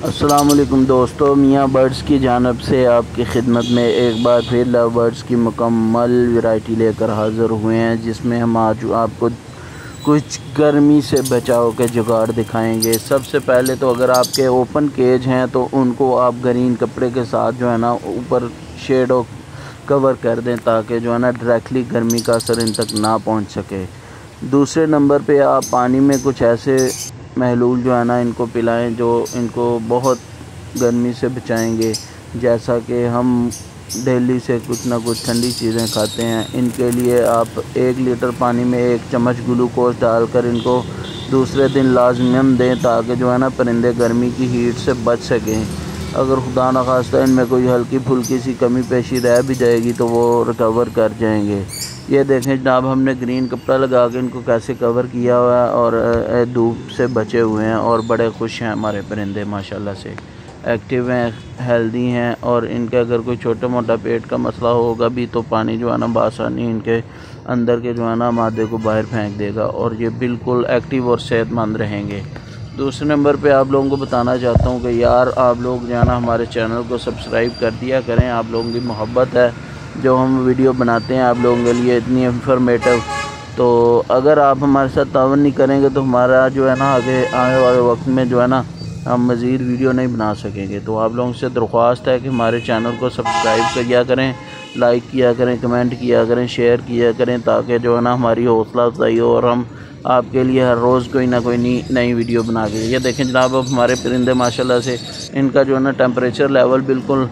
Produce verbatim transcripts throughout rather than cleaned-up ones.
अस्सलाम वालेकुम दोस्तों, मियाँ बर्ड्स की जानब से आपकी खिदमत में एक बार फिर लव बर्ड्स की मुकम्मल वैरायटी लेकर हाज़िर हुए हैं, जिसमें हम आज आपको कुछ गर्मी से बचाव के जुगाड़ दिखाएंगे। सबसे पहले तो अगर आपके ओपन केज हैं तो उनको आप ग्रीन कपड़े के साथ जो है ना ऊपर शेड और कवर कर दें, ताकि जो है ना डायरेक्टली गर्मी का असर इन तक ना पहुंच सके। दूसरे नंबर पे आप पानी में कुछ ऐसे महलूल जो है ना इनको पिलाएं जो इनको बहुत गर्मी से बचाएंगे। जैसा कि हम डेली से कुछ ना कुछ ठंडी चीज़ें खाते हैं, इनके लिए आप एक लीटर पानी में एक चम्मच ग्लूकोज डालकर इनको दूसरे दिन लाजमन दें, ताकि जो है ना परिंदे गर्मी की हीट से बच सकें। अगर खुदा न खास्ता इनमें कोई हल्की फुल्की सी कमी पेशी रह भी जाएगी तो वो रिकवर कर जाएंगे। ये देखें जनाब, हमने ग्रीन कपड़ा लगा के इनको कैसे कवर किया हुआ है और धूप से बचे हुए हैं और बड़े खुश हैं हमारे परिंदे, माशाल्लाह से एक्टिव हैं, हेल्दी हैं। और इनके अगर कोई छोटा मोटा पेट का मसला होगा भी तो पानी जो है ना बासानी इनके अंदर के जो है ना मादे को बाहर फेंक देगा और ये बिल्कुल एक्टिव और सेहतमंद रहेंगे। दूसरे नंबर पे आप लोगों को बताना चाहता हूँ कि यार आप लोग जो है ना हमारे चैनल को सब्सक्राइब कर दिया करें। आप लोगों की मोहब्बत है जो हम वीडियो बनाते हैं आप लोगों के लिए इतनी इंफॉर्मेटिव, तो अगर आप हमारे साथ तावन नहीं करेंगे तो हमारा जो है ना आगे आने वाले वक्त में जो है ना हम मज़ीद वीडियो नहीं बना सकेंगे। तो आप लोगों से दरख्वास्त है कि हमारे चैनल को सब्सक्राइब किया करें, लाइक किया करें, कमेंट किया करें, शेयर किया करें, ताकि जो है ना हमारी हौसला अफजाई हो और हम आपके लिए हर रोज़ कोई ना कोई नई नई वीडियो बना के। ये देखें जनाब, अब हमारे परिंदे माशाल्लाह से इनका जो है ना टेम्परेचर लेवल बिल्कुल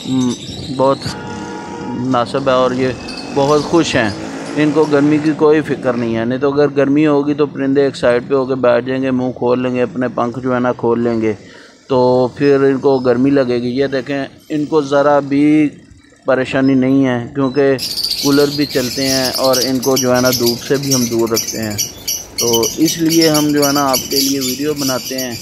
बहुत मुनासिब है और ये बहुत खुश हैं। इनको गर्मी की कोई फ़िक्र नहीं है। नहीं तो अगर गर्मी होगी तो परिंदे एक साइड पे होकर बैठ जाएंगे, मुंह खोल लेंगे, अपने पंख जो है ना खोल लेंगे, तो फिर इनको गर्मी लगेगी। ये देखें, इनको ज़रा भी परेशानी नहीं है क्योंकि कूलर भी चलते हैं और इनको जो है ना धूप से भी हम दूर रखते हैं। तो इसलिए हम जो है ना आपके लिए वीडियो बनाते हैं,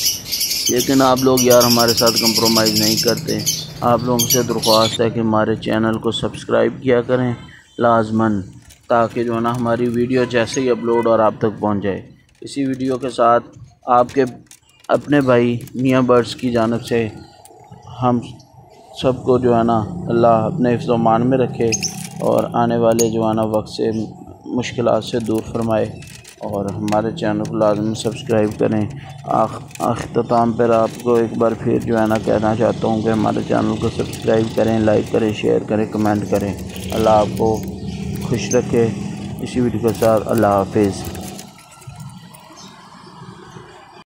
लेकिन आप लोग यार हमारे साथ कंप्रोमाइज़ नहीं करते। आप लोगों से दरख्वास्त है कि हमारे चैनल को सब्सक्राइब किया करें लाजमन, ताकि जो है ना हमारी वीडियो जैसे ही अपलोड और आप तक पहुंच जाए। इसी वीडियो के साथ आपके अपने भाई मियाँ बर्ड्स की जानिब से हम सबको जो है ना अल्लाह अपने हिफ्ज़-ओ-मान में रखे और आने वाले जो है ना वक्त से मुश्किलात से दूर फरमाए। और हमारे चैनल को लाज़मी सब्सक्राइब करें। अख्ताम पर आपको एक बार फिर जो है ना कहना चाहता हूँ कि हमारे चैनल को सब्सक्राइब करें, लाइक करें, शेयर करें, कमेंट करें। अल्लाह आपको खुश रखे। इसी वीडियो के साथ अल्लाह हाफिज़।